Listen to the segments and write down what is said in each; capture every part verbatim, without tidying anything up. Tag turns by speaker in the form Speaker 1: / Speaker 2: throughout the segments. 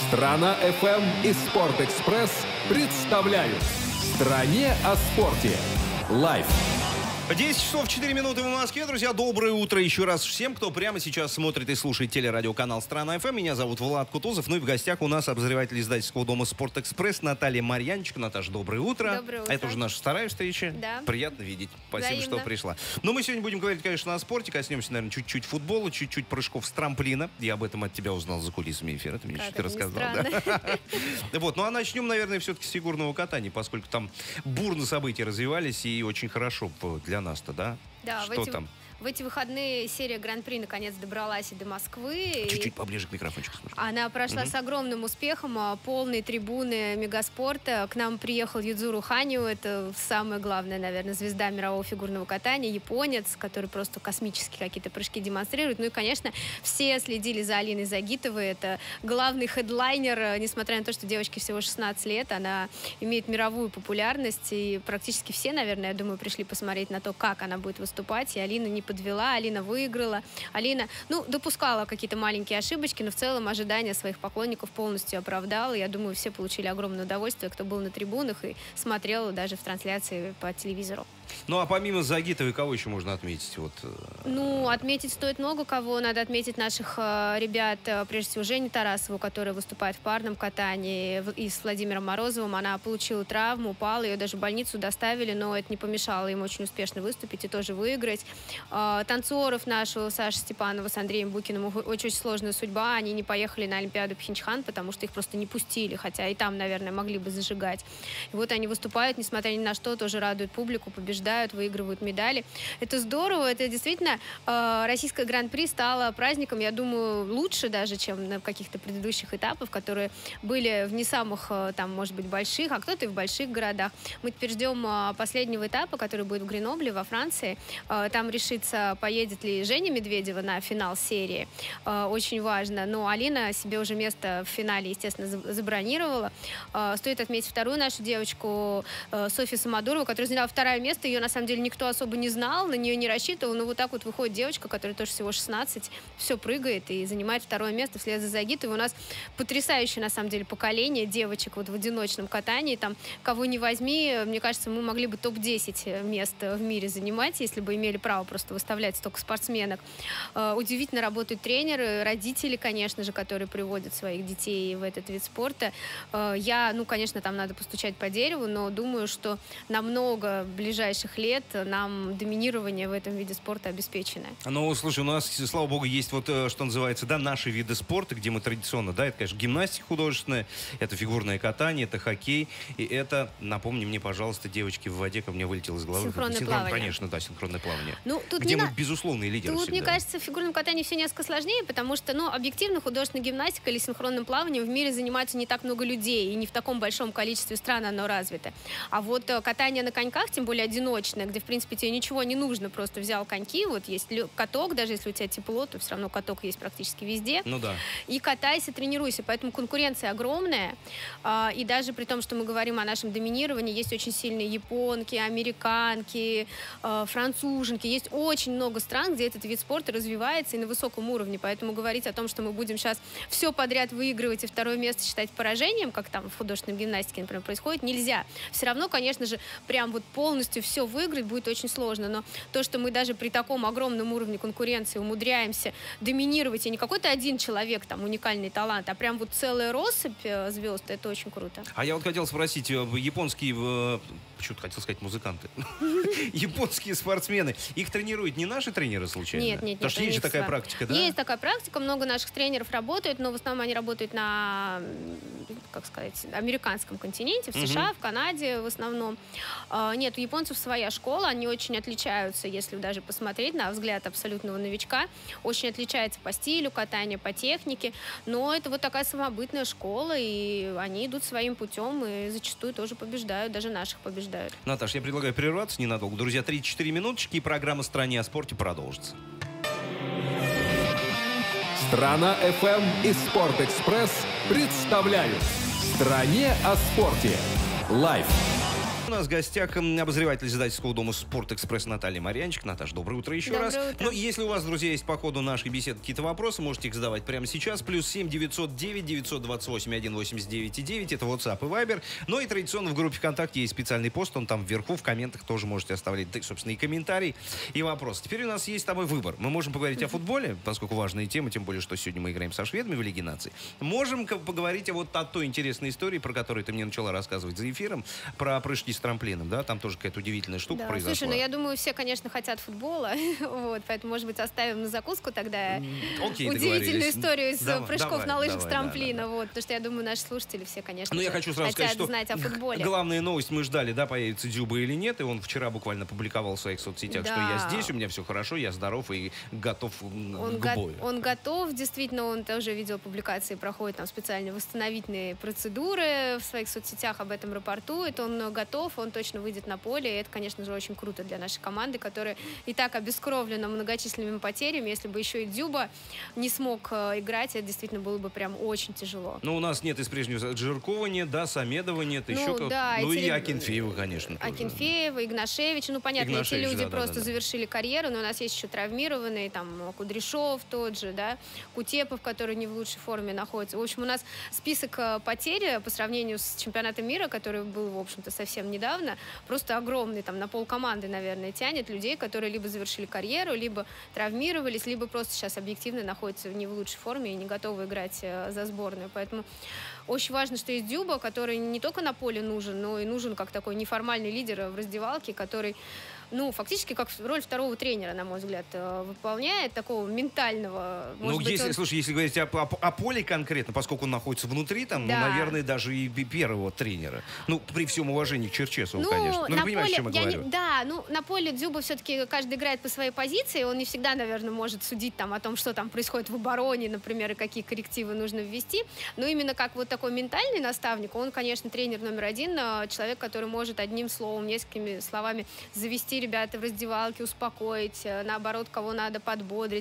Speaker 1: Страна эф эм и Спортэкспресс представляют «В стране о спорте». Лайв.
Speaker 2: десять часов четыре минуты в Москве. Друзья, доброе утро еще раз всем, кто прямо сейчас смотрит и слушает телерадиоканал «Страна эф эм». Меня зовут Влад Кутузов. Ну и в гостях у нас обозреватель издательского дома «Спортэкспресс» Наталья Марьянчик. Наташа, доброе утро.
Speaker 3: Доброе утро.
Speaker 2: Это уже наша вторая встреча.
Speaker 3: Да.
Speaker 2: Приятно видеть. Спасибо,
Speaker 3: Взаимно.
Speaker 2: что пришла. Но мы сегодня будем говорить, конечно, о спорте. Коснемся, наверное, чуть-чуть футбола, чуть-чуть прыжков с трамплина. Я об этом от тебя узнал за кулисами эфира. Ты мне
Speaker 3: Как
Speaker 2: чуть-чуть
Speaker 3: это ни
Speaker 2: рассказал.
Speaker 3: странно.
Speaker 2: Да. Вот. Ну а начнем, наверное, все-таки с фигурного катания, поскольку там бурно события развивались и очень хорошо для нас-то, да?
Speaker 3: Да,
Speaker 2: Что
Speaker 3: в эти,
Speaker 2: там?
Speaker 3: в эти выходные серия Гран-при наконец добралась и до Москвы.
Speaker 2: Чуть-чуть
Speaker 3: и
Speaker 2: поближе к микрофончику. Слушай.
Speaker 3: Она прошла
Speaker 2: Мгм.
Speaker 3: с огромным успехом, а, полные трибуны мегаспорта. К нам приехал Юдзуру Ханио, это самая главная, наверное, звезда мирового фигурного катания, японец, который просто космические какие-то прыжки демонстрирует. Ну и, конечно, все следили за Алиной Загитовой. Это главный хедлайнер, несмотря на то, что девочке всего шестнадцать лет, она имеет мировую популярность, и практически все, наверное, я думаю, пришли посмотреть на то, как она будет выступать, и Алина не подвела, Алина выиграла. Алина, ну, допускала какие-то маленькие ошибочки, но в целом ожидания своих поклонников полностью оправдала. Я думаю, все получили огромное удовольствие, кто был на трибунах и смотрел даже в трансляции по телевизору.
Speaker 2: Ну, а помимо Загитовой, кого еще можно отметить? Вот, э,
Speaker 3: Ну, отметить стоит много кого. Надо отметить наших э, ребят, э, прежде всего, Женю Тарасову, которая выступает в парном катании, в- и с Владимиром Морозовым. Она получила травму, упала, ее даже в больницу доставили, но это не помешало им очень успешно выступить и тоже выиграть. Э, танцоров нашего Саши Степанова с Андреем Букиным у- очень сложная судьба. Они не поехали на Олимпиаду Пхенчхан, потому что их просто не пустили, хотя и там, наверное, могли бы зажигать. И вот они выступают, несмотря ни на что, тоже радуют публику, побеждают, выигрывают медали. Это здорово, это действительно э, российское гран-при стало праздником, я думаю, лучше даже, чем на каких-то предыдущих этапах, которые были в не самых, э, там, может быть, больших, а кто-то и в больших городах. Мы теперь ждем э, последнего этапа, который будет в Гренобле, во Франции. Э, там решится, поедет ли Женя Медведева на финал серии. Э, очень важно. Но Алина себе уже место в финале, естественно, за- забронировала. Э, стоит отметить вторую нашу девочку, э, Софью Самодурову, которая заняла второе место. Ее, на самом деле, никто особо не знал, на нее не рассчитывал. Но вот так вот выходит девочка, которая тоже всего шестнадцать, все прыгает и занимает второе место вслед за Загитовой. У нас потрясающее, на самом деле, поколение девочек вот в одиночном катании. Там, кого не возьми, мне кажется, мы могли бы топ десять мест в мире занимать, если бы имели право просто выставлять столько спортсменок. Э, Удивительно работают тренеры, родители, конечно же, которые приводят своих детей в этот вид спорта. Э, Я, ну, конечно, там надо постучать по дереву, но думаю, что на много ближайших лет нам доминирование в этом виде спорта обеспечено.
Speaker 2: Ну, слушай, у нас, слава богу, есть вот, э, что называется, да, наши виды спорта, где мы традиционно, да, это, конечно, гимнастика художественная, это фигурное катание, это хоккей, и это, напомни мне, пожалуйста, девочки, в воде ко мне вылетело из головы.
Speaker 3: Синхронное
Speaker 2: Синхрон-
Speaker 3: плавание.
Speaker 2: Конечно, да, синхронное плавание.
Speaker 3: Ну, тут
Speaker 2: Где
Speaker 3: не
Speaker 2: мы
Speaker 3: на-
Speaker 2: безусловные лидеры
Speaker 3: Тут,
Speaker 2: всегда.
Speaker 3: мне кажется, в фигурном катании все несколько сложнее, потому что, ну, объективно, художественной гимнастикой или синхронным плаванием в мире занимается не так много людей, и не в таком большом количестве стран оно развито. А вот э, катание на коньках, тем более одиночное, где, в принципе, тебе ничего не нужно, просто взял коньки, вот есть лё- каток, даже если у тебя тепло, то все равно каток есть практически везде.
Speaker 2: Ну да.
Speaker 3: И катайся, тренируйся. Поэтому конкуренция огромная. А, И даже при том, что мы говорим о нашем доминировании, есть очень сильные японки, американки, а, француженки. Есть очень много стран, где этот вид спорта развивается и на высоком уровне. Поэтому говорить о том, что мы будем сейчас все подряд выигрывать и второе место считать поражением, как там в художественной гимнастике, например, происходит, нельзя. Все равно, конечно же, прям вот полностью все выиграть будет очень сложно. Но то, что мы даже при таком огромном уровне конкуренции умудряемся доминировать, и не какой-то один человек, там, уникальный талант, а прям вот целая россыпь э, звезд, это очень круто.
Speaker 2: А я вот хотел спросить, э, японские, э, почему-то хотел сказать музыканты, японские спортсмены, их тренируют не наши тренеры случайно?
Speaker 3: Нет, нет, нет.
Speaker 2: Потому что
Speaker 3: у
Speaker 2: есть же
Speaker 3: них
Speaker 2: такая
Speaker 3: сва-
Speaker 2: практика, да?
Speaker 3: Есть такая практика, много наших тренеров работают, но в основном они работают на, м, как сказать, американском континенте, в
Speaker 2: Мгм.
Speaker 3: США, в Канаде в основном. А, Нет, у японцев своя школа, они очень отличаются, если даже посмотреть на взгляд абсолютного новичка, очень отличается по стилю катания, по технике, но это вот такая самобытная школа, и они идут своим путем и зачастую тоже побеждают, даже наших побеждают.
Speaker 2: Наташ, я предлагаю прерваться ненадолго. Друзья, три-четыре минуточки, и программа «Стране о спорте» продолжится.
Speaker 1: Страна эф эм и Спортэкспресс представляют «В стране о спорте». Лайв.
Speaker 2: У нас в гостях обозреватель издательского дома «Спортэкспресс» Наталья Марьянчик. Наташа, доброе утро еще
Speaker 3: доброе
Speaker 2: раз.
Speaker 3: Утро.
Speaker 2: Ну, если у вас, друзья, есть по ходу нашей беседы какие-то вопросы, можете их задавать прямо сейчас. Плюс семь девятьсот девять девятьсот двадцать восемь один восемьдесят девять и девять. Это WhatsApp и Viber. Ну и традиционно в группе ВКонтакте есть специальный пост. Он там вверху в комментах тоже можете оставлять, собственно, и комментарии, и вопросы. Теперь у нас есть с тобой выбор. Мы можем поговорить о футболе, поскольку важная тема, тем более, что сегодня мы играем со шведами в Лиге наций. Можем поговорить о вот о той интересной истории, про которую ты мне начала рассказывать за эфиром, про прыжки с трамплином, да? Там тоже какая-то удивительная штука
Speaker 3: да,
Speaker 2: произошла.
Speaker 3: Слушай, ну я думаю, все, конечно, хотят футбола, вот, поэтому, может быть, оставим на закуску тогда
Speaker 2: Окей,
Speaker 3: удивительную историю из
Speaker 2: давай,
Speaker 3: прыжков
Speaker 2: давай,
Speaker 3: на лыжах
Speaker 2: давай,
Speaker 3: с трамплина,
Speaker 2: да, да, да.
Speaker 3: вот, потому что я думаю, наши слушатели все, конечно,
Speaker 2: ну, я хочу сразу
Speaker 3: хотят
Speaker 2: сказать, что
Speaker 3: знать о футболе.
Speaker 2: Главная новость, мы ждали, да, появится Дзюба или нет, и он вчера буквально публиковал в своих соцсетях,
Speaker 3: да.
Speaker 2: что я здесь, у меня все хорошо, я здоров и готов
Speaker 3: он
Speaker 2: к бою.
Speaker 3: Го- он готов, действительно, он тоже видел публикации, проходит там специальные восстановительные процедуры в своих соцсетях, об этом рапортует, он готов, он точно выйдет на поле, и это, конечно же, очень круто для нашей команды, которая и так обескровлена многочисленными потерями. Если бы еще и Дзюба не смог э, играть, это действительно было бы прям очень тяжело.
Speaker 2: Ну, у нас нет из прежнего Джиркова нет, да, Самедова нет,
Speaker 3: ну,
Speaker 2: еще как
Speaker 3: да,
Speaker 2: Ну, и,
Speaker 3: и
Speaker 2: Акинфеева, конечно. Тоже.
Speaker 3: Акинфеева, Игнашевич, ну, понятно,
Speaker 2: Игнашевич,
Speaker 3: эти люди
Speaker 2: да,
Speaker 3: просто
Speaker 2: да, да.
Speaker 3: завершили карьеру, но у нас есть еще травмированные, там, Кудряшов тот же, да, Кутепов, который не в лучшей форме находится. В общем, у нас список э, потерь по сравнению с чемпионатом мира, который был, в общем-то, совсем недавно, просто огромный, там, на полкоманды, наверное, тянет людей, которые либо завершили карьеру, либо травмировались, либо просто сейчас объективно находятся не в лучшей форме и не готовы играть э, за сборную. Поэтому очень важно, что есть Дзюба, который не только на поле нужен, но и нужен как такой неформальный лидер в раздевалке, который, ну, фактически как роль второго тренера, на мой взгляд, выполняет, такого ментального.
Speaker 2: Ну,
Speaker 3: быть,
Speaker 2: если,
Speaker 3: он...
Speaker 2: слушай, если говорить о, о, о поле конкретно, поскольку он находится внутри, там,
Speaker 3: да.
Speaker 2: ну, наверное, даже и первого тренера. Ну, при всем уважении к Черчесову,
Speaker 3: ну,
Speaker 2: конечно. Ну,
Speaker 3: на
Speaker 2: ты понимаешь,
Speaker 3: поле,
Speaker 2: о чем я
Speaker 3: я
Speaker 2: говорю?
Speaker 3: Не, да, ну, на поле Дзюба все-таки каждый играет по своей позиции, он не всегда, наверное, может судить там о том, что там происходит в обороне, например, и какие коррективы нужно ввести, но именно как вот такой ментальный наставник, он, конечно, тренер номер один, человек, который может одним словом, несколькими словами завести ребят в раздевалке, успокоить, наоборот, кого надо подбодрить.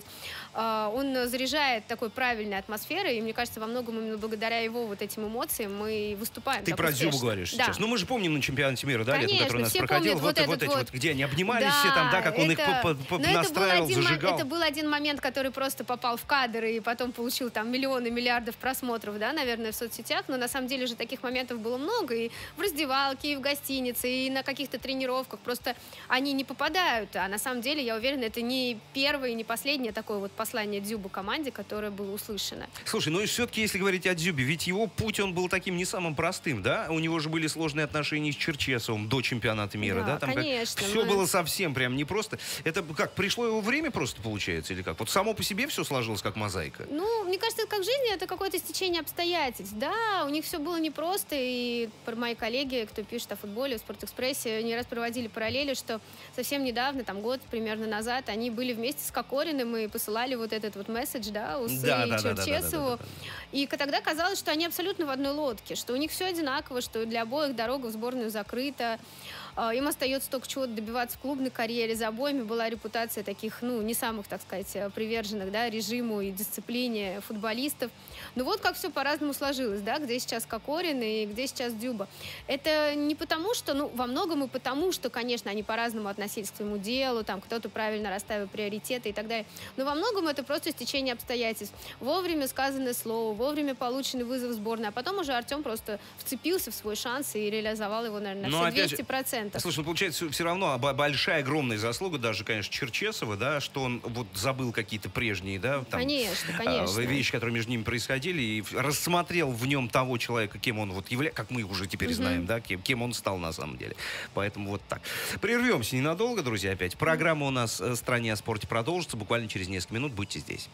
Speaker 3: Он заряжает такой правильной атмосферой, и мне кажется, во многом именно благодаря его вот этим эмоциям мы выступаем.
Speaker 2: Ты про Дзюбу говоришь да. сейчас. Ну, мы же помним на чемпионате мира, да,
Speaker 3: конечно,
Speaker 2: летом, который у нас проходил, вот, вот, вот эти вот, где они обнимались
Speaker 3: да,
Speaker 2: все там, да, как он их
Speaker 3: это...
Speaker 2: настраивал,
Speaker 3: это
Speaker 2: зажигал.
Speaker 3: Это был один момент, который просто попал в кадр и потом получил там миллионы, миллиардов просмотров, да, наверное, в соцсетях, но на самом деле же таких моментов было много и в раздевалке, и в гостинице, и на каких-то тренировках, просто они не попадают, а на самом деле, я уверена, это не первое и не последнее такое вот послание Дзюбы команде, которое было услышано.
Speaker 2: Слушай, ну и все-таки, если говорить о Дзюбе, ведь его путь, он был таким не самым простым, да? У него же были сложные отношения с Черчесовым до чемпионата мира, да?
Speaker 3: да?
Speaker 2: Там
Speaker 3: конечно.
Speaker 2: Все
Speaker 3: мы...
Speaker 2: было совсем прям непросто. Это как, пришло его время просто, получается, или как? Вот само по себе все сложилось, как мозаика?
Speaker 3: Ну, мне кажется, это как в жизни, это какое-то стечение обстоятельств. Да, у них все было непросто, и мои коллеги, кто пишет о футболе в «Спортэкспрессе», не раз проводили параллели, что совсем недавно, там год примерно назад, они были вместе с Кокориным и посылали вот этот вот месседж, да, Усы
Speaker 2: да,
Speaker 3: и
Speaker 2: да,
Speaker 3: Черчесову.
Speaker 2: Да, да, да, да, да.
Speaker 3: И тогда казалось, что они абсолютно в одной лодке, что у них все одинаково, что для обоих дорога в сборную закрыта. Им остается только чего-то добиваться в клубной карьере. За обоими была репутация таких, ну, не самых, так сказать, приверженных, да, режиму и дисциплине футболистов. Но вот как все по-разному сложилось, да, где сейчас Кокорин и где сейчас Дзюба. Это не потому, что, ну, во многом и потому, что, конечно, они по-разному относились к своему делу, там, кто-то правильно расставил приоритеты и так далее. Но во многом это просто стечение обстоятельств. Вовремя сказанное слово, вовремя полученный вызов в сборную, а потом уже Артем просто вцепился в свой шанс и реализовал его, наверное, на все двести процентов.
Speaker 2: Слушай, ну, получается, все равно большая, огромная заслуга даже, конечно, Черчесова, да, что он вот забыл какие-то прежние, да, там,
Speaker 3: конечно, конечно.
Speaker 2: вещи, которые между ними происходили, и рассмотрел в нем того человека, кем он вот является, как мы уже теперь угу. знаем, да, кем, кем он стал на самом деле. Поэтому вот так. Прервемся ненадолго, друзья, опять. Программа у нас в «Стране о спорте» продолжится буквально через несколько минут. Будьте здесь.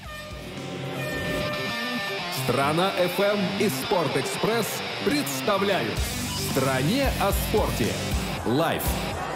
Speaker 1: Страна эф эм и «Спортэкспресс» представляют «В стране о спорте» лайв.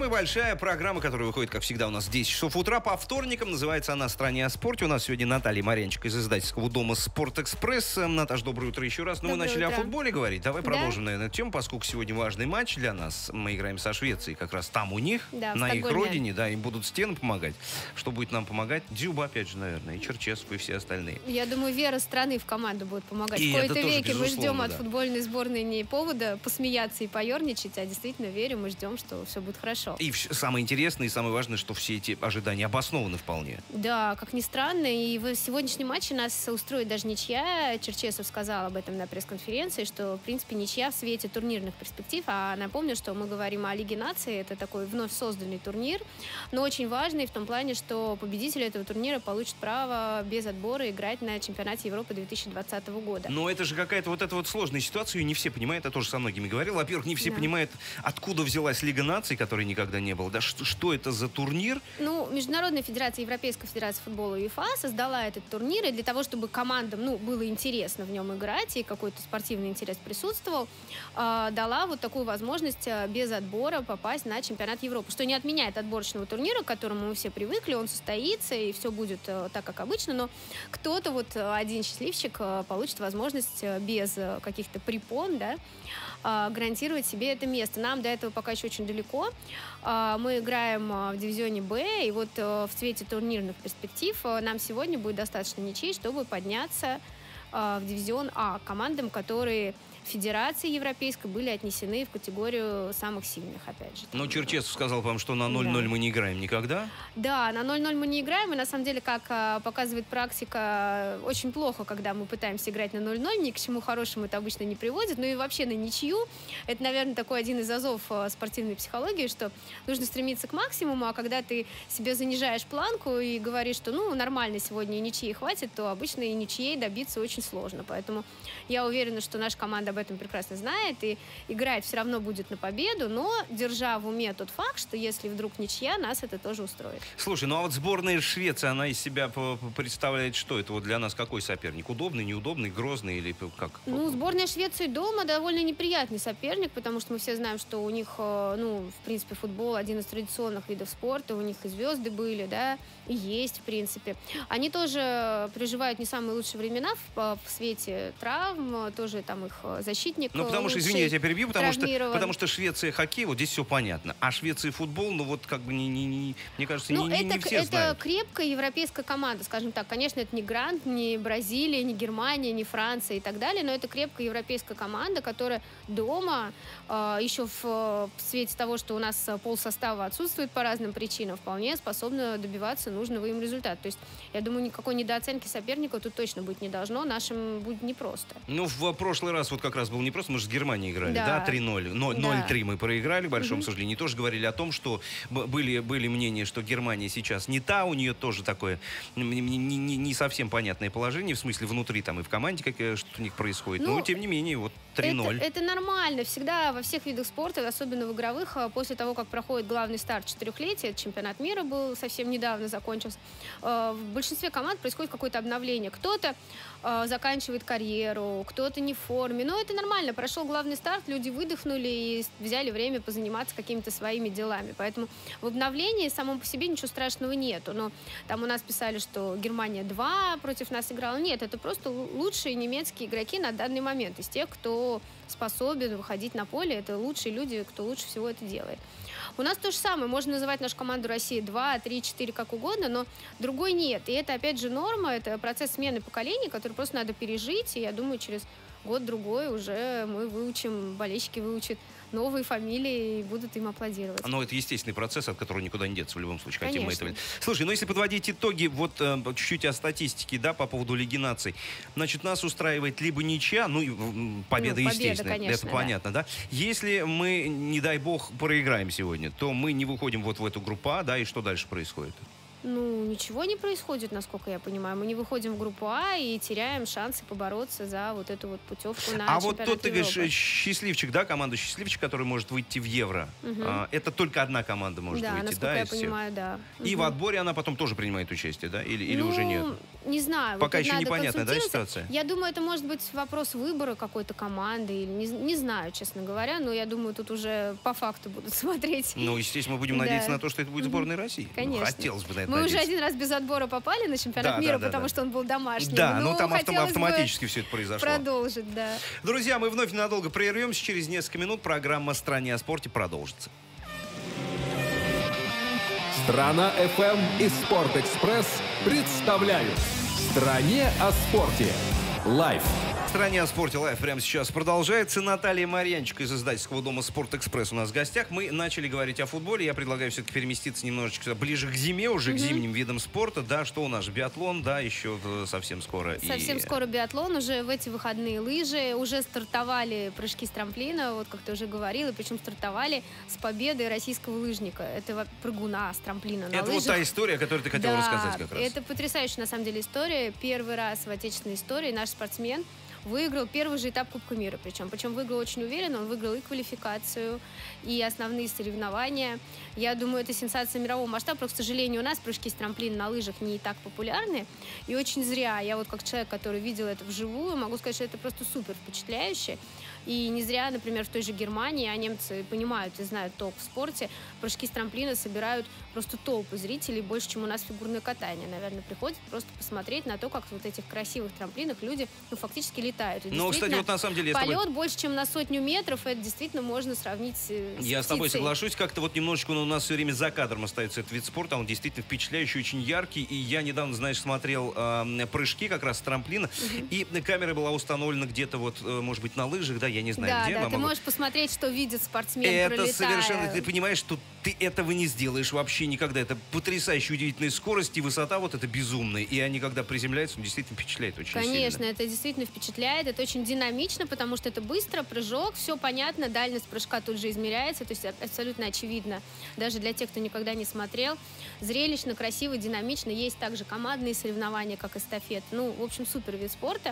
Speaker 2: Самая большая программа, которая выходит, как всегда, у нас в десять часов утра по вторникам. Называется она «Стране о спорте». У нас сегодня Наталья Марьянчик из издательского дома «Спортэкспресс». Наташ, доброе утро еще раз. Ну, мы начали
Speaker 3: утро.
Speaker 2: о футболе говорить. Давай
Speaker 3: Да.
Speaker 2: продолжим, наверное, эту тему, поскольку сегодня важный матч для нас. Мы играем со Швецией, как раз там у них,
Speaker 3: Да, в
Speaker 2: на их
Speaker 3: Стокгольме.
Speaker 2: родине. Да, им будут стены помогать. Что будет нам помогать? Дзюба, опять же, наверное, и Черчесов, и все остальные.
Speaker 3: Я думаю, вера страны в команду будет помогать.
Speaker 2: И
Speaker 3: В кои-то
Speaker 2: это тоже,
Speaker 3: веке мы
Speaker 2: безусловно,
Speaker 3: ждем от
Speaker 2: да.
Speaker 3: футбольной сборной не повода посмеяться и поерничать, а действительно верим и ждем, что все будет хорошо.
Speaker 2: И вс- самое интересное и самое важное, что все эти ожидания обоснованы вполне.
Speaker 3: Да, как ни странно, и в сегодняшнем матче нас устроит даже ничья. Черчесов сказал об этом на пресс-конференции, что, в принципе, ничья в свете турнирных перспектив. А напомню, что мы говорим о Лиге наций, это такой вновь созданный турнир, но очень важный в том плане, что победитель этого турнира получит право без отбора играть на чемпионате Европы две тысячи двадцатого года.
Speaker 2: Но это же какая-то вот эта вот сложная ситуация, и не все понимают, я тоже со многими говорил. Во-первых, не все
Speaker 3: Да.
Speaker 2: понимают, откуда взялась Лига наций, которой никогда не было. Да, что, что это за турнир?
Speaker 3: Ну, Международная федерация, Европейская федерация футбола УЕФА создала этот турнир, и для того, чтобы командам, ну, было интересно в нем играть, и какой-то спортивный интерес присутствовал, э, дала вот такую возможность э, без отбора попасть на чемпионат Европы, что не отменяет отборочного турнира, к которому мы все привыкли, он состоится, и все будет э, так, как обычно, но кто-то, вот э, один счастливчик, э, получит возможность э, без э, каких-то препон, да, э, гарантировать себе это место. Нам до этого пока еще очень далеко. Э, Мы играем э, в дивизионе Б, и вот э, в цвете турнирных перспектив э, нам сегодня будет достаточно ничей, чтобы подняться э, в дивизион А командам, которые Федерации Европейской были отнесены в категорию самых сильных, опять же.
Speaker 2: Ну,
Speaker 3: Там,
Speaker 2: Черчесов сказал, по-моему, что на ноль ноль
Speaker 3: Да.
Speaker 2: мы не играем никогда.
Speaker 3: Да, на ноль ноль мы не играем, и на самом деле, как а, показывает практика, очень плохо, когда мы пытаемся играть на ноль ноль, ни к чему хорошему это обычно не приводит, ну и вообще на ничью. Это, наверное, такой один из азов а, спортивной психологии, что нужно стремиться к максимуму, а когда ты себе занижаешь планку и говоришь, что ну нормально сегодня и ничьей хватит, то обычно и ничьей добиться очень сложно. Поэтому я уверена, что наша команда об этом прекрасно знает и играет все равно будет на победу, но держа в уме тот факт, что если вдруг ничья, нас это тоже устроит.
Speaker 2: Слушай, ну а вот сборная Швеции, она из себя п- п- представляет что? Это вот для нас какой соперник? Удобный, неудобный, грозный или п- как?
Speaker 3: Ну, сборная Швеции дома довольно неприятный соперник, потому что мы все знаем, что у них, э, ну, в принципе, футбол один из традиционных видов спорта, у них и звезды были, да, и есть, в принципе. Они тоже переживают не самые лучшие времена в, в свете травм, тоже там их защитник.
Speaker 2: Ну, потому что,
Speaker 3: лучший
Speaker 2: извини, я тебя перебью, потому что,
Speaker 3: травмирован.
Speaker 2: потому что Швеция хоккей, вот здесь все понятно. А Швеция футбол, ну вот как бы, не, не, не, мне кажется,
Speaker 3: Ну,
Speaker 2: не, не-
Speaker 3: это,
Speaker 2: не все
Speaker 3: это
Speaker 2: знают.
Speaker 3: крепкая европейская команда, скажем так. Конечно, это не Грант, не Бразилия, не Германия, не Франция и так далее, но это крепкая европейская команда, которая дома, э, еще в, в свете того, что у нас полсостава отсутствует по разным причинам, вполне способна добиваться нужного им результата. То есть, я думаю, никакой недооценки соперника тут точно быть не должно, нашим будет непросто.
Speaker 2: Ну, в прошлый раз вот как раз был непросто, мы же с Германией играли, да,
Speaker 3: Да.
Speaker 2: три ноль. Но-
Speaker 3: Да.
Speaker 2: ноль три мы проиграли, к большому сожалению. И тоже говорили о том, что б- были, были мнения, что Германия сейчас не та, у нее тоже такое м, не, не- не- не совсем понятное положение, в смысле внутри там и в команде, как, э, что у них происходит.
Speaker 3: Ну,
Speaker 2: Но, тем не менее, вот три ноль.
Speaker 3: Это, это нормально. Всегда во всех видах спорта, особенно в игровых, а, после того, как проходит главный старт четырехлетия, чемпионат мира был совсем недавно закончился, э, в большинстве команд происходит какое-то обновление. Кто-то э, заканчивает карьеру, кто-то не в форме. Но это нормально. Прошел главный старт, люди выдохнули и с- взяли время позаниматься какими-то своими делами. Поэтому в обновлении самом по себе ничего страшного нету. Но там у нас писали, что Германия два против нас играла. Нет, это просто лу- лучшие немецкие игроки на данный момент. Из тех, кто способен выходить на поле, это лучшие люди, кто лучше всего это делает. У нас то же самое. Можно называть нашу команду России два, три, четыре, как угодно, но другой нет. И это, опять же, норма, это процесс смены поколений, который просто надо пережить. И я думаю, через год-другой уже мы выучим, болельщики выучат новые фамилии и будут им аплодировать.
Speaker 2: Но это естественный процесс, от которого никуда не деться в любом случае, хотим мы
Speaker 3: Конечно.
Speaker 2: этого. Слушай, ну если подводить итоги, вот э, чуть-чуть о статистике, да, по поводу Лиги наций. Значит, нас устраивает либо ничья, ну, и, м, победа,
Speaker 3: Ну, победа,
Speaker 2: естественно,
Speaker 3: конечно,
Speaker 2: это
Speaker 3: да.
Speaker 2: понятно, да. Если мы, не дай бог, проиграем сегодня, то мы не выходим вот в эту группу А, да, и что дальше происходит?
Speaker 3: Ну, ничего не происходит, насколько я понимаю. Мы не выходим в группу А и теряем шансы побороться за вот эту вот путевку на
Speaker 2: А вот
Speaker 3: чемпионат
Speaker 2: тот, ты
Speaker 3: Европы.
Speaker 2: говоришь, счастливчик, да, команда счастливчик, который может выйти в Евро.
Speaker 3: Угу.
Speaker 2: А, это только одна команда может
Speaker 3: да,
Speaker 2: выйти,
Speaker 3: насколько
Speaker 2: да,
Speaker 3: я
Speaker 2: из всех?
Speaker 3: понимаю, да.
Speaker 2: И
Speaker 3: Угу.
Speaker 2: в отборе она потом тоже принимает участие, да? Или, или
Speaker 3: ну,
Speaker 2: уже нет?
Speaker 3: Не знаю.
Speaker 2: Пока
Speaker 3: вот
Speaker 2: еще
Speaker 3: надо
Speaker 2: непонятная, да,
Speaker 3: консультироваться.
Speaker 2: ситуация?
Speaker 3: Я думаю, это может быть вопрос выбора какой-то команды. Или не, не знаю, честно говоря. Но я думаю, тут уже по факту будут смотреть.
Speaker 2: Ну, естественно, мы будем
Speaker 3: Да.
Speaker 2: надеяться на то, что это будет сборная России.
Speaker 3: Конечно.
Speaker 2: Ну, хотелось бы на это
Speaker 3: Мы
Speaker 2: надеяться.
Speaker 3: уже один раз без отбора попали на чемпионат
Speaker 2: Да,
Speaker 3: мира,
Speaker 2: да, да,
Speaker 3: потому
Speaker 2: да.
Speaker 3: что он был домашний.
Speaker 2: Да,
Speaker 3: ну
Speaker 2: ну там автом-
Speaker 3: хотелось бы
Speaker 2: автоматически все это произошло.
Speaker 3: продолжить, да.
Speaker 2: Друзья, мы вновь ненадолго прервемся. Через несколько минут программа «Стране о спорте» продолжится.
Speaker 1: Страна эф эм и Спортэкспресс представляют «Стране о спорте» лайв.
Speaker 2: В «Стране о спорте» лайв прямо сейчас продолжается. Наталья Марьянчик из издательского дома «Спортэкспресс» у нас в гостях. Мы начали говорить о футболе. Я предлагаю все-таки переместиться немножечко ближе к зиме, уже к зимним видам спорта. Да, что у нас? Биатлон, да, еще совсем скоро.
Speaker 3: Совсем
Speaker 2: И...
Speaker 3: скоро биатлон, уже в эти выходные лыжи, уже стартовали прыжки с трамплина, вот как ты уже говорила, причем стартовали с победой российского лыжника. Это прыгуна с трамплина на
Speaker 2: Это
Speaker 3: лыжах.
Speaker 2: вот та история, о которой ты хотела
Speaker 3: да,
Speaker 2: рассказать как раз.
Speaker 3: Это потрясающая на самом деле история. Первый раз в отечественной истории наш спортсмен выиграл первый же этап Кубка мира. Причем, причем выиграл очень уверенно. Он выиграл и квалификацию, и основные соревнования. Я думаю, это сенсация мирового масштаба. Просто, к сожалению, у нас прыжки с трамплина на лыжах не так популярны. И очень зря. Я вот как человек, который видел это вживую, могу сказать, что это просто супер впечатляюще. И не зря, например, в той же Германии, а немцы понимают и знают толк в спорте, прыжки с трамплина собирают просто толпы зрителей, больше, чем у нас фигурное катание. Наверное, приходят просто посмотреть на то, как вот этих красивых трамплинах люди ну, фактически летают. И
Speaker 2: Ну, кстати, вот на самом деле... Я
Speaker 3: полет
Speaker 2: тобой...
Speaker 3: больше, чем на сотню метров, это действительно можно сравнить с
Speaker 2: Я с тобой
Speaker 3: птицей.
Speaker 2: соглашусь, как-то вот немножечко у нас все время за кадром остается этот вид спорта, он действительно впечатляющий, очень яркий, и я недавно, знаешь, смотрел э, прыжки как раз с трамплина, угу. и камера была установлена где-то вот, э, может быть, на лыжах, да, я не знаю,
Speaker 3: да,
Speaker 2: где.
Speaker 3: Да,
Speaker 2: она
Speaker 3: ты
Speaker 2: могла...
Speaker 3: можешь посмотреть, что видит спортсмен,
Speaker 2: Это
Speaker 3: пролетая.
Speaker 2: совершенно, ты понимаешь, что ты этого не сделаешь вообще никогда. Это потрясающая, удивительная скорость и высота вот это безумная, и они, когда приземляются, он действительно впечатляет очень сильно.
Speaker 3: Конечно, это действительно впечатляет, это очень динамично, потому что это быстро, прыжок, все понятно, дальность прыжка тут же измеряется, то есть абсолютно очевидно, даже для тех, кто никогда не смотрел. Зрелищно, красиво, динамично. Есть также командные соревнования, как эстафет. Ну, в общем, супер вид спорта.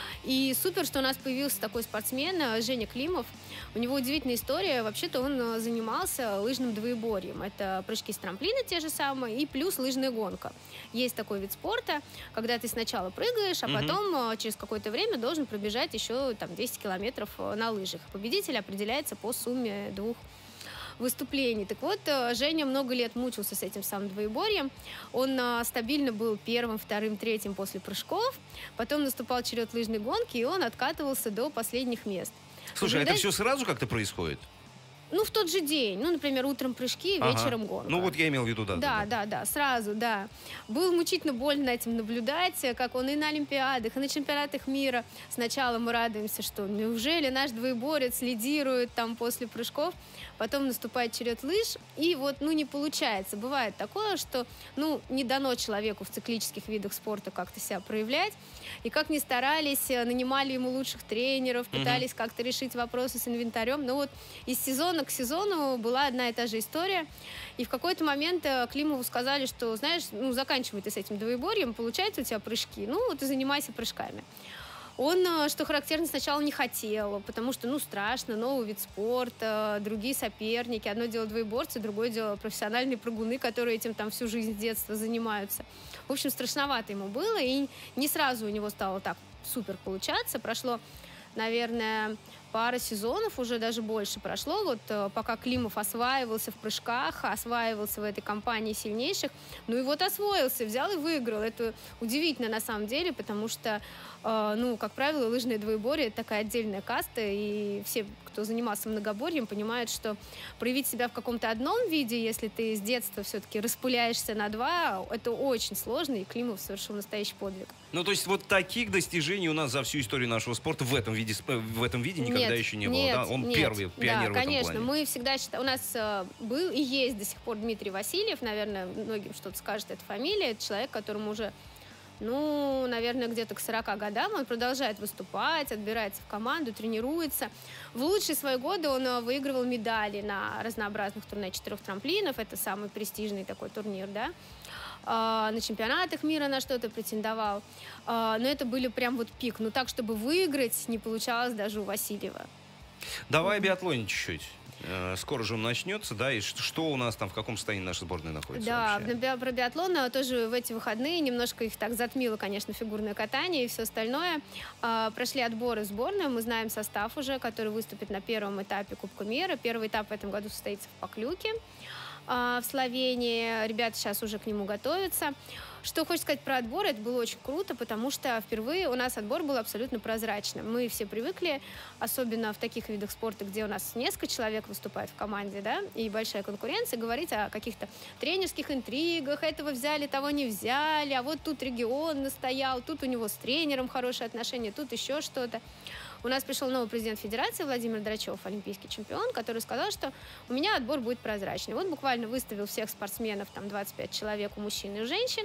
Speaker 3: И супер, что у нас появился такой спортсмен, Женя Климов. У него удивительная история. Вообще-то он занимался лыжным двоеборьем. Это прыжки с трамплина те же самые и плюс лыжная гонка. Есть такой вид спорта, когда ты сначала прыгаешь, а
Speaker 2: Мгм.
Speaker 3: потом через какое-то время должен пробежать еще там двести километров на лыжах. Победитель определяется по сумме двух выступлений. Так вот, Женя много лет мучился с этим самым двоеборьем. Он а, стабильно был первым, вторым, третьим после прыжков. Потом наступал черед лыжной гонки, и он откатывался до последних мест.
Speaker 2: Слушай, а это
Speaker 3: Наблюдать-
Speaker 2: все сразу как-то происходит?
Speaker 3: Ну, в тот же день. Ну, например, утром прыжки,
Speaker 2: Ага.
Speaker 3: вечером гонка.
Speaker 2: Ну, вот я имел в виду, да.
Speaker 3: Да, да, да, сразу, да. Было мучительно больно этим наблюдать, как он и на Олимпиадах, и на чемпионатах мира. Сначала мы радуемся, что неужели наш двоеборец лидирует там после прыжков, потом наступает черед лыж, и вот, ну, не получается. Бывает такое, что, ну, не дано человеку в циклических видах спорта как-то себя проявлять, и как ни старались, нанимали ему лучших тренеров, пытались mm-hmm. как-то решить вопросы с инвентарем, но вот из сезона к сезону была одна и та же история. И в какой-то момент Климову сказали, что, знаешь, ну, заканчивай ты с этим двоеборьем, получается у тебя прыжки, ну, ты занимайся прыжками. Он, что характерно, сначала не хотел, потому что, ну, страшно, новый вид спорта, другие соперники. Одно дело двоеборцы, другое дело профессиональные прыгуны, которые этим там всю жизнь с детства занимаются. В общем, страшновато ему было, и не сразу у него стало так супер получаться. Прошло, наверное, пара сезонов, уже даже больше прошло, вот пока Климов осваивался в прыжках, осваивался в этой компании сильнейших, ну и вот освоился, взял и выиграл. Это удивительно на самом деле, потому что, э, ну, как правило, лыжное двоеборье — это такая отдельная каста, и все, кто занимался многоборьем, понимают, что проявить себя в каком-то одном виде, если ты с детства все-таки распыляешься на два, это очень сложно, и Климов совершил настоящий подвиг.
Speaker 2: Ну, то есть вот таких достижений у нас за всю историю нашего спорта в этом виде, в этом виде никогда
Speaker 3: нет,
Speaker 2: еще не
Speaker 3: нет,
Speaker 2: было, да? Он
Speaker 3: нет.
Speaker 2: первый пионер
Speaker 3: да,
Speaker 2: в этом
Speaker 3: конечно.
Speaker 2: плане.
Speaker 3: Мы всегда считаем, у нас э, был и есть до сих пор Дмитрий Васильев, наверное, многим что-то скажет эта фамилия, это человек, которому уже, ну, наверное, где-то к сорока годам он продолжает выступать, отбирается в команду, тренируется. В лучшие свои годы он выигрывал медали на разнообразных турне четырех трамплинов, это самый престижный такой турнир, да. на чемпионатах мира на что-то претендовал. Но это были прям вот пик. Но так, чтобы выиграть, не получалось даже у Васильева.
Speaker 2: Давай о биатлоне чуть-чуть. Скоро же он начнется, да, и что у нас там, в каком состоянии наша сборная находится?
Speaker 3: Да,
Speaker 2: вообще?
Speaker 3: Про биатлон тоже в эти выходные немножко их так затмило, конечно, фигурное катание и все остальное. Прошли отборы в сборную, мы знаем состав уже, который выступит на первом этапе Кубка мира. Первый этап в этом году состоится в Поклюке в Словении. Ребята сейчас уже к нему готовятся. Что хочется сказать про отбор, это было очень круто, потому что впервые у нас отбор был абсолютно прозрачным. Мы все привыкли, особенно в таких видах спорта, где у нас несколько человек выступает в команде, да, и большая конкуренция, говорить о каких-то тренерских интригах, этого взяли, того не взяли, а вот тут регион настоял, тут у него с тренером хорошие отношения, тут еще что-то. У нас пришел новый президент Федерации Владимир Драчев, олимпийский чемпион, который сказал, что у меня отбор будет прозрачный. Вот буквально выставил всех спортсменов, там двадцать пять человек у мужчин и у женщин,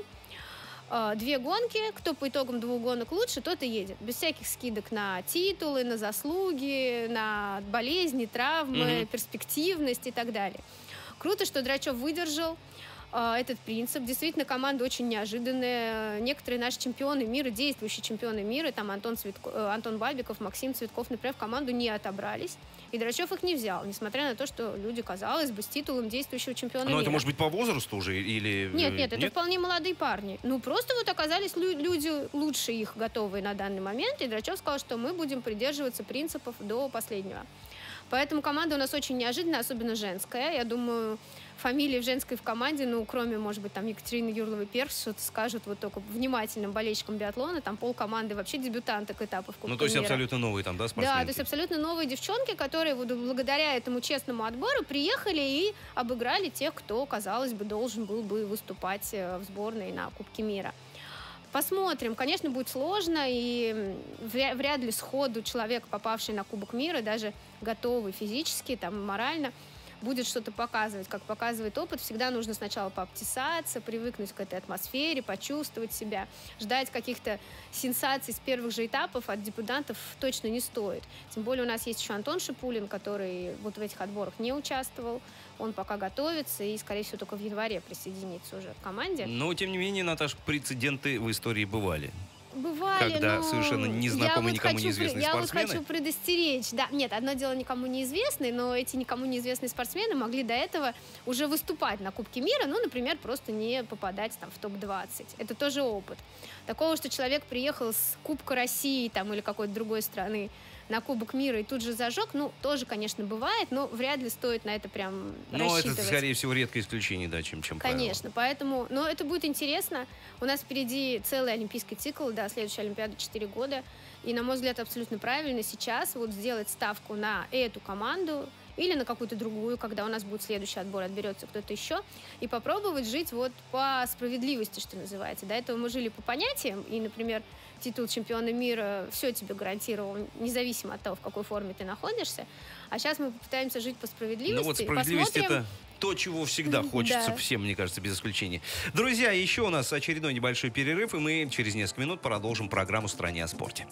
Speaker 3: две гонки, кто по итогам двух гонок лучше, тот и едет. Без всяких скидок на титулы, на заслуги, на болезни, травмы, mm-hmm. перспективность и так далее. Круто, что Драчев выдержал этот принцип. Действительно, команда очень неожиданная. Некоторые наши чемпионы мира, действующие чемпионы мира, там Антон, Цветко, Антон Бабиков, Максим Цветков, например, в команду не отобрались. И Драчев их не взял, несмотря на то, что люди, казалось бы, с титулом действующего чемпиона
Speaker 2: Но
Speaker 3: мира.
Speaker 2: это может быть по возрасту уже? Или...
Speaker 3: Нет, нет, это нет? вполне молодые парни. Ну, просто вот оказались лю- люди лучше их, готовые на данный момент. И Драчев сказал, что мы будем придерживаться принципов до последнего. Поэтому команда у нас очень неожиданная, особенно женская. Я думаю, фамилии в женской в команде, ну, кроме, может быть, там Екатерины Юрловой-Перс, что-то скажут вот только внимательным болельщикам биатлона, там полкоманды вообще дебютанток этапов Кубка
Speaker 2: Ну, то есть
Speaker 3: мира.
Speaker 2: абсолютно новые там, да, спортсменки?
Speaker 3: Да, то есть абсолютно новые девчонки, которые вот благодаря этому честному отбору приехали и обыграли тех, кто, казалось бы, должен был бы выступать в сборной на Кубке мира. Посмотрим. Конечно, будет сложно, и вряд ли сходу человек, попавший на Кубок мира, даже готовый физически, там, морально, будет что-то показывать. Как показывает опыт, всегда нужно сначала пообтесаться, привыкнуть к этой атмосфере, почувствовать себя. Ждать каких-то сенсаций с первых же этапов от дебютантов точно не стоит. Тем более у нас есть еще Антон Шипулин, который вот в этих отборах не участвовал. Он пока готовится и, скорее всего, только в январе присоединится уже к команде.
Speaker 2: Но, тем не менее, Наташа, прецеденты в истории бывали.
Speaker 3: Бывали,
Speaker 2: когда
Speaker 3: но
Speaker 2: совершенно незнакомый,
Speaker 3: вот
Speaker 2: никому
Speaker 3: хочу,
Speaker 2: неизвестные
Speaker 3: я
Speaker 2: спортсмены.
Speaker 3: Я вот хочу предостеречь. Да, нет, одно дело никому неизвестные, но эти никому неизвестные спортсмены могли до этого уже выступать на Кубке мира, ну, например, просто не попадать там в топ двадцать. Это тоже опыт. Такого, что человек приехал с Кубка России там, или какой-то другой страны на Кубок мира и тут же зажег, ну, тоже, конечно, бывает, но вряд ли стоит на это прям
Speaker 2: но
Speaker 3: рассчитывать.
Speaker 2: Это, скорее всего, редкое исключение, да, чем, чем
Speaker 3: Конечно, правило. Поэтому, но это будет интересно. У нас впереди целый олимпийский цикл, да, следующая Олимпиада четыре года, и, на мой взгляд, абсолютно правильно сейчас вот сделать ставку на эту команду или на какую-то другую, когда у нас будет следующий отбор, отберется кто-то еще, и попробовать жить вот по справедливости, что называется. До этого мы жили по понятиям, и, например, титул чемпиона мира все тебе гарантировал, независимо от того, в какой форме ты находишься. А сейчас мы попытаемся жить по справедливости.
Speaker 2: Ну вот справедливость
Speaker 3: посмотрим...
Speaker 2: это то, чего всегда хочется
Speaker 3: да.
Speaker 2: всем, мне кажется, без исключения. Друзья, еще у нас очередной небольшой перерыв, и мы через несколько минут продолжим программу «Стране о спорте».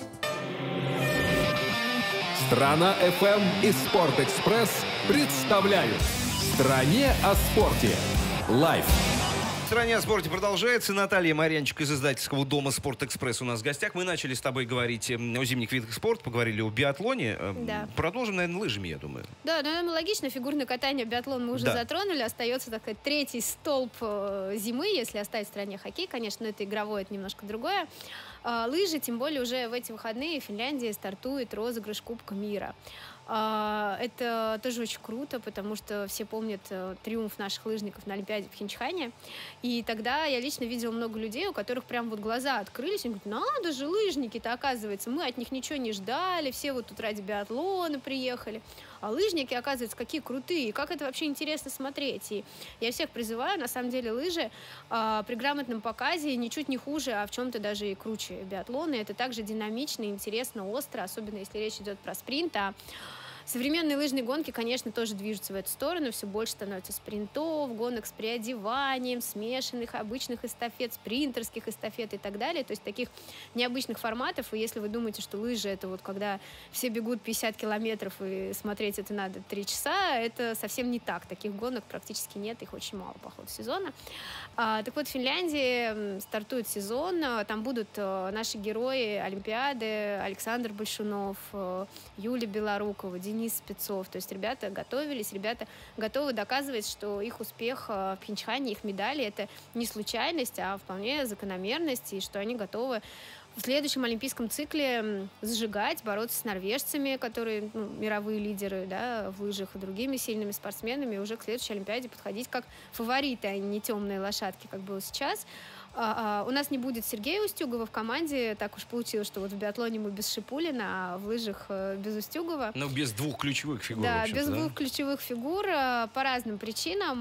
Speaker 1: Страна эф эм и Спортэкспресс представляют «Стране о спорте» лайв.
Speaker 2: В «Стране о спорте» продолжается. Наталья Марьянчик из издательского дома «Спортэкспресс» у нас в гостях. Мы начали с тобой говорить о зимних видах спорта, поговорили о биатлоне.
Speaker 3: Да.
Speaker 2: Продолжим, наверное, лыжами, я думаю.
Speaker 3: Да, наверное, логично. Фигурное катание, биатлон мы уже да. затронули. Остается, так сказать, третий столб зимы, если оставить в стране хоккей. Конечно, это игровое, это немножко другое. Лыжи, тем более уже в эти выходные в Финляндии стартует розыгрыш Кубка мира. Это тоже очень круто, потому что все помнят триумф наших лыжников на Олимпиаде в Пхенчхане. И тогда я лично видела много людей, у которых прям вот глаза открылись. Они говорят, надо же, лыжники-то, оказывается, мы от них ничего не ждали, все вот тут ради биатлона приехали. А лыжники, оказывается, какие крутые, как это вообще интересно смотреть. И я всех призываю, на самом деле, лыжи а, при грамотном показе ничуть не хуже, а в чем-то даже и круче биатлона. Это также динамично, интересно, остро, особенно если речь идет про спринт. А Современные лыжные гонки, конечно, тоже движутся в эту сторону. Все больше становится спринтов, гонок с приодеванием, смешанных обычных эстафет, спринтерских эстафет и так далее. То есть таких необычных форматов. И если вы думаете, что лыжи — это вот когда все бегут пятьдесят километров и смотреть это надо три часа, это совсем не так. Таких гонок практически нет, их очень мало по ходу сезона. А, так вот, в Финляндии стартует сезон. Там будут наши герои Олимпиады: Александр Большунов, Юлия Белорукова, Денис Спецов. То есть ребята готовились, ребята готовы доказывать, что их успех в Пхенчхане, их медали — это не случайность, а вполне закономерность, и что они готовы в следующем олимпийском цикле зажигать, бороться с норвежцами, которые, ну, мировые лидеры, да, в лыжах, и другими сильными спортсменами, и уже к следующей Олимпиаде подходить как фавориты, а не темные лошадки, как было сейчас. А, а, у нас не будет Сергея Устюгова в команде. Так уж получилось, что вот в биатлоне мы без Шипулина, а в лыжах без Устюгова.
Speaker 2: Ну, без двух ключевых фигур.
Speaker 3: Да, без да? двух ключевых фигур. По разным причинам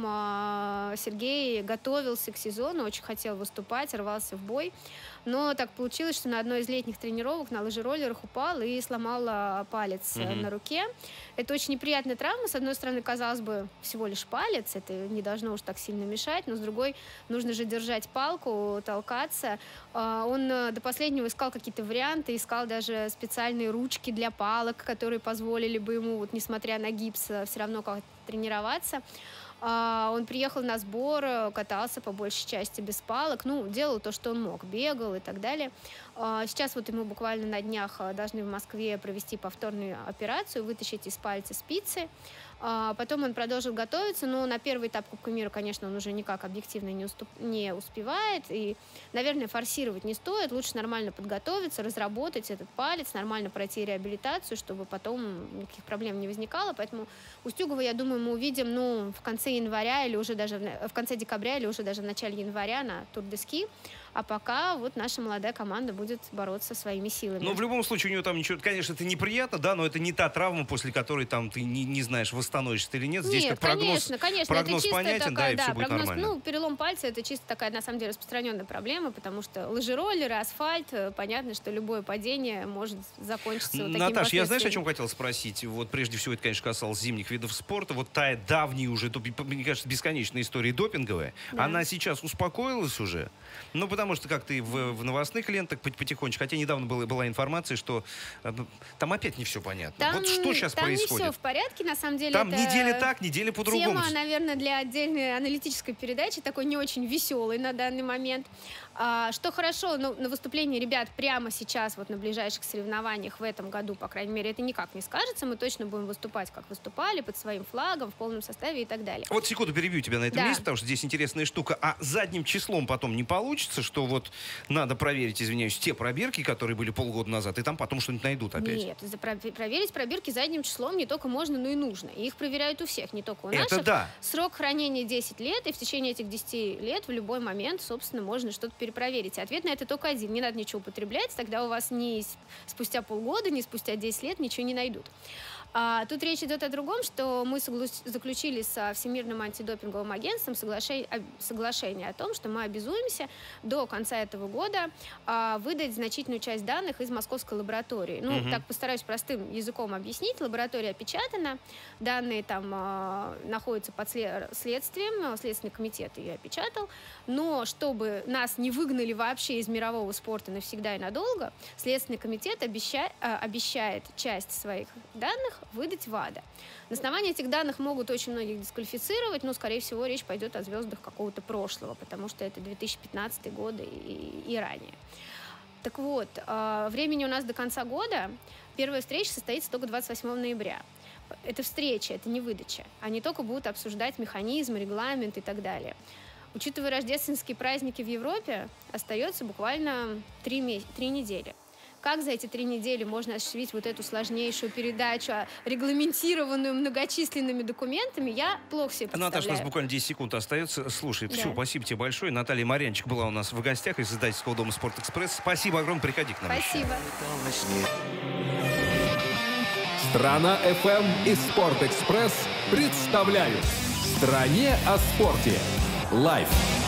Speaker 3: Сергей готовился к сезону, очень хотел выступать, рвался в бой. Но так получилось, что на одной из летних тренировок на лыжероллерах упал и сломал палец угу. на руке. Это очень неприятная травма. С одной стороны, казалось бы, всего лишь палец, это не должно уж так сильно мешать, но с другой, нужно же держать палку, толкаться. Он до последнего искал какие-то варианты, искал даже специальные ручки для палок, которые позволили бы ему, вот, несмотря на гипс, все равно как-то тренироваться. Он приехал на сбор, катался по большей части без палок, ну, делал то, что он мог, бегал и так далее. Сейчас вот ему буквально на днях должны в Москве провести повторную операцию, вытащить из пальца спицы. Потом он продолжил готовиться, но на первый этап Кубка мира, конечно, он уже никак объективно не, уступ... не успевает. И, наверное, форсировать не стоит. Лучше нормально подготовиться, разработать этот палец, нормально пройти реабилитацию, чтобы потом никаких проблем не возникало. Поэтому Устюгова, я думаю, мы увидим, ну, в конце января или уже даже в конце декабря или уже даже в начале января на Тур де Ски. А пока вот наша молодая команда будет бороться своими силами.
Speaker 2: Ну, в любом случае, у нее там ничего... Конечно, это неприятно, да, но это не та травма, после которой там ты не, не знаешь, восстановишься ты или нет. Здесь
Speaker 3: нет,
Speaker 2: как прогноз,
Speaker 3: конечно, конечно.
Speaker 2: прогноз
Speaker 3: это
Speaker 2: понятен,
Speaker 3: такая,
Speaker 2: да, и
Speaker 3: да,
Speaker 2: все будет
Speaker 3: прогноз,
Speaker 2: нормально.
Speaker 3: Ну, перелом пальца — это чисто такая, на самом деле, распространенная проблема, потому что лыжероллеры, асфальт, понятно, что любое падение может закончиться вот такими
Speaker 2: Наташ, я знаешь, о чем хотел спросить? Вот прежде всего, это, конечно, касалось зимних видов спорта. Вот та давняя уже, мне кажется, бесконечная история допинговая, да. Она сейчас успокоилась уже? Ну, потому что как ты в в новостных лентах потихонечку, хотя недавно была, была информация, что э, там опять не все понятно.
Speaker 3: Там,
Speaker 2: вот что сейчас
Speaker 3: там
Speaker 2: происходит?
Speaker 3: Там не все в порядке, на самом деле.
Speaker 2: Там
Speaker 3: это
Speaker 2: неделя так, неделя по-другому.
Speaker 3: Тема, наверное, для отдельной аналитической передачи, такой не очень веселой на данный момент. А, что хорошо, ну, на выступлении ребят прямо сейчас, вот на ближайших соревнованиях в этом году, по крайней мере, это никак не скажется. Мы точно будем выступать, как выступали, под своим флагом, в полном составе и так далее.
Speaker 2: Вот секунду перебью тебя на этом
Speaker 3: да.
Speaker 2: месте, потому что здесь интересная штука. А задним числом потом не получится, что вот надо проверить, извиняюсь, те пробирки, которые были полгода назад, и там потом что-нибудь найдут опять?
Speaker 3: Нет, за проверить пробирки задним числом не только можно, но и нужно. И их проверяют у всех, не только у
Speaker 2: это
Speaker 3: наших.
Speaker 2: Да.
Speaker 3: Срок хранения десять лет, и в течение этих десяти лет в любой момент, собственно, можно что-то перепроверить. И ответ на это только один. Не надо ничего употреблять, тогда у вас ни спустя полгода, ни спустя десять лет ничего не найдут. А, тут речь идет о другом, что мы заключили со Всемирным антидопинговым агентством соглашение, соглашение о том, что мы обязуемся до конца этого года а, выдать значительную часть данных из московской лаборатории. Ну, угу. так постараюсь простым языком объяснить. Лаборатория опечатана, данные там а, находятся под следствием, Следственный комитет ее опечатал, но чтобы нас не выгнали вообще из мирового спорта навсегда и надолго, Следственный комитет обеща, а, обещает часть своих данных выдать ВАДА. На основании этих данных могут очень многих дисквалифицировать, но, скорее всего, речь пойдет о звездах какого-то прошлого, потому что это две тысячи пятнадцатый год и, и ранее. Так вот, времени у нас до конца года. Первая встреча состоится только двадцать восьмого ноября. Это встреча, это не выдача. Они только будут обсуждать механизм, регламент и так далее. Учитывая рождественские праздники в Европе, остается буквально три, меся- три недели. Как за эти три недели можно осуществить вот эту сложнейшую передачу, регламентированную многочисленными документами, я плохо себе представляю.
Speaker 2: Наташа, у нас буквально десять секунд остается. Слушай,
Speaker 3: да.
Speaker 2: все, спасибо тебе большое. Наталья Марьянчик была у нас в гостях из издательского дома «Спортэкспресс». Спасибо огромное, приходи к нам.
Speaker 3: Спасибо.
Speaker 1: Страна эф эм и «Спортэкспресс» представляют «В стране о спорте» лайв.